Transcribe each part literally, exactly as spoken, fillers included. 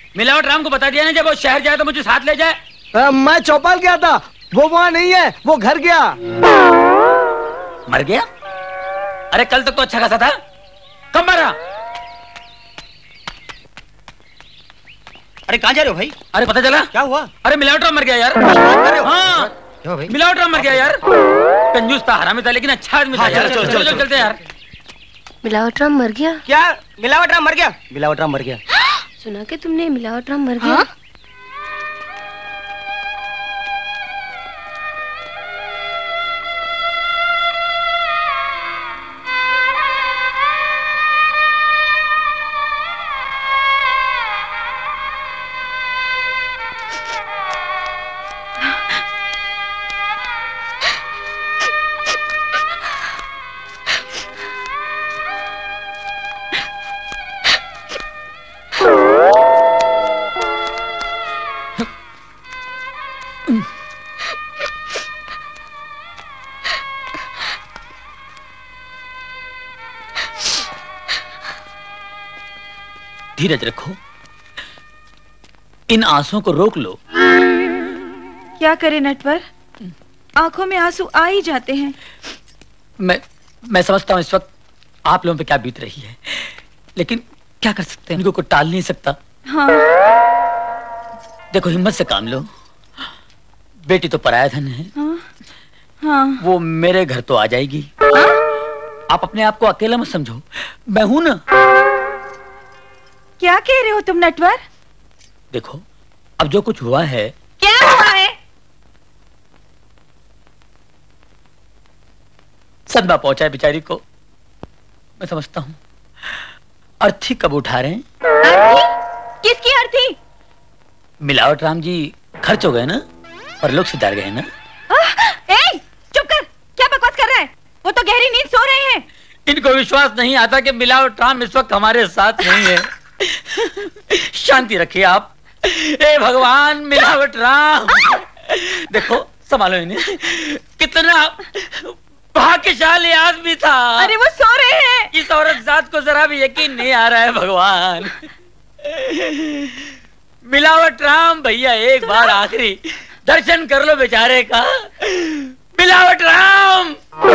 मिलावट राम को बता दिया ना, जब वो शहर जाए तो मुझे साथ ले जाए। आ, मैं चौपाल गया था, वो वहाँ नहीं है, वो घर गया। मर गया? अरे कल तक तो अच्छा खासा था, कब मरा? अरे कहाँ जा रहे हो भाई? अरे पता चला? क्या हुआ? अरे मिलावट राम मर गया यार। हाँ क्यों भाई? मिलावट राम मर गया यार। कंजूस था, हरामी था, लेकिन अच्छा आदमी था। हाँ, यार चलो, चलो, चलो चलो, चलते यार। मिलावट राम मर गया? क्या मिलावट राम मर गया? मिलावट राम मर गया। सुना कि तुमने मिलावट राम मर गया? हाँ? धीरज रखो, इन आंसुओं को रोक लो। क्या करें नटवर, आंखों में आंसू आ ही जाते हैं। मैं मैं समझता हूँ इस वक्त आप लोगों पे क्या बीत रही है, लेकिन क्या कर सकते हैं, इनको कोई टाल नहीं सकता। हाँ। देखो हिम्मत से काम लो, बेटी तो पराया धन है। हाँ। हाँ। वो मेरे घर तो आ जाएगी। हाँ? आप अपने आप को अकेला मत समझो, मैं हूं ना। क्या कह रहे हो तुम नटवर? देखो अब जो कुछ हुआ है। क्या हुआ है? सदमा पहुंचा है बेचारी को, मैं समझता हूं। अर्थी कब उठा रहे हैं? अर्थी? किसकी अर्थी? मिलावट राम जी खर्च हो गए ना, पर लोग सुधार गए ना। ए, चुप कर, क्या बकवास कर रहा है? वो तो गहरी नींद सो रहे हैं। इनको विश्वास नहीं आता कि मिलावट राम इस वक्त हमारे साथ नहीं है। शांति रखिए आप। ए भगवान, मिलावट राम देखो संभालो इन्हें। कितना भाग्यशाली आदमी था। अरे वो सो रहे हैं। इस औरत जात को जरा भी यकीन नहीं आ रहा है भगवान। मिलावट राम भैया, एक बार आखिरी दर्शन कर लो बेचारे का। मिलावट राम।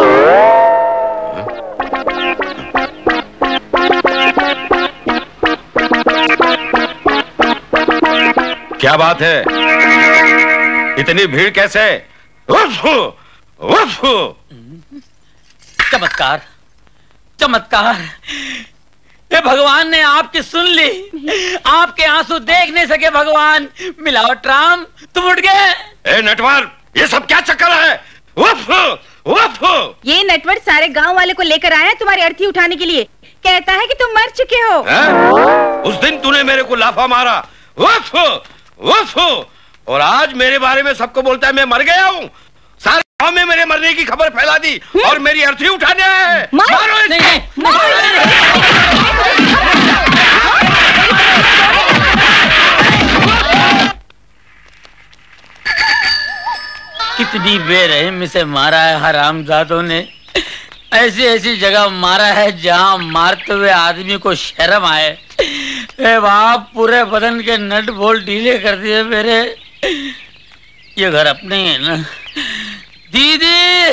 क्या बात है, इतनी भीड़ कैसे? उफ, उफ। चमत्कार, चमत्कार। ये भगवान ने आपकी सुन ली, आपके आंसू देख नहीं सके भगवान। मिलावट राम तुम उठ गए। ए नटवर, ये सब क्या चक्कर है? उफ, उफ। ये नटवर सारे गांव वाले को लेकर आया है तुम्हारी अर्थी उठाने के लिए। कहता है कि तुम मर चुके हो। है? उस दिन तूने मेरे को लाफा मारा, उफ, उफ। और आज मेरे बारे में सबको बोलता है मैं मर गया हूँ। सारे गांव में मेरे मरने की खबर फैला दी और मेरी अर्थी उठाने आया है। मारो इसे। नहीं, कितनी बेरहमी से मारा है हरामजादों ने। ऐसी ऐसी जगह मारा है जहां मारते हुए आदमी को शर्म आए। ए बाप, पूरे बदन के नट बोल्ट ढीले कर दिए मेरे। ये घर अपने ही है ना। दीदी,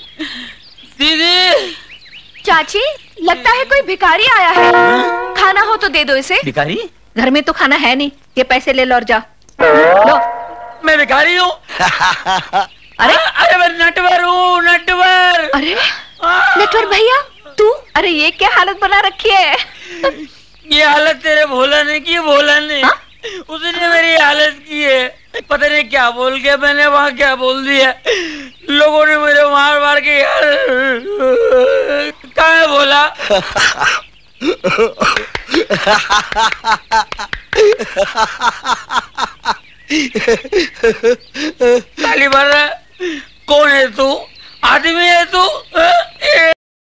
दीदी। चाची, लगता है कोई भिखारी आया है। खाना हो तो दे दो इसे। भिखारी? घर में तो खाना है नहीं, ये पैसे ले लो और जा। लो। मैं भिखारी हूँ? अरे अरे मैं नटवर हूँ, नटवर। अरे नटवर भैया तू? अरे ये क्या हालत बना रखी है? ये हालत तेरे भोला ने की, भोला ने। हा? उसने मेरी हालत की है। पता नहीं क्या बोल के मैंने वहाँ क्या बोल दिया। लोगों ने मुझे मार मार के यार। कहाँ है भोला? ताली मार रहा